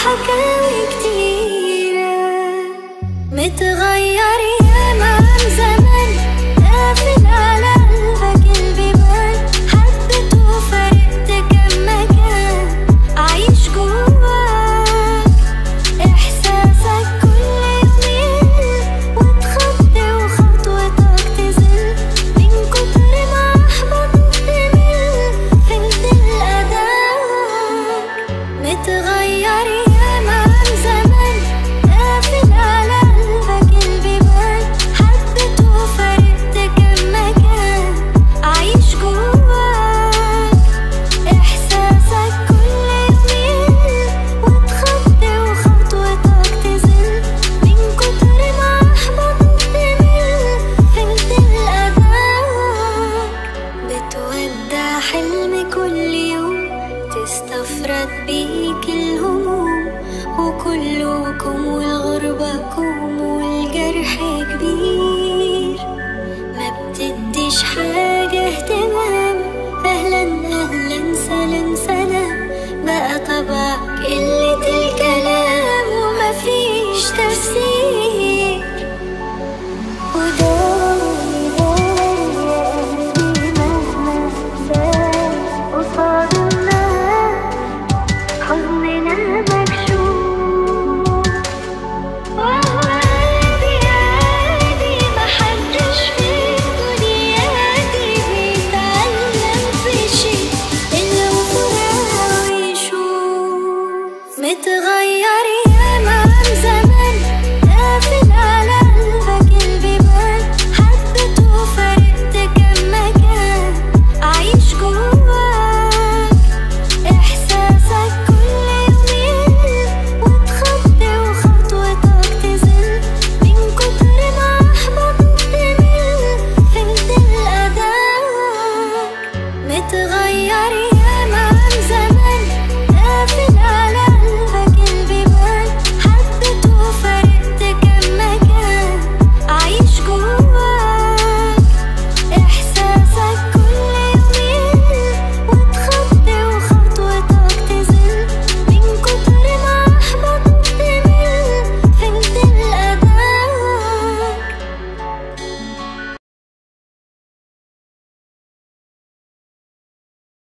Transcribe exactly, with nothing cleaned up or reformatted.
حكاوي كتيرة متغير ياما عن زمان، قافل على قلبك البيبان، حبيت وفرقت كم مكان عايش جواك إحساسك كل يومين، وتخطي وخطوتك تزل من كتر ما أحبطت تمل، فهمت الأداك متغير ياما عن زمان، قافل على قلبك البيبان، حبيت وفرقت كم مكان عايش جواك إحساسك كل يومين، وتخطي وخطوتك تزل من كتر ما أحبطت تمل، فهمت الأداك بتودع حلم كل يوم، تستفرد بيك الهموم، وكلكم والغربة كوم والجرح كبير.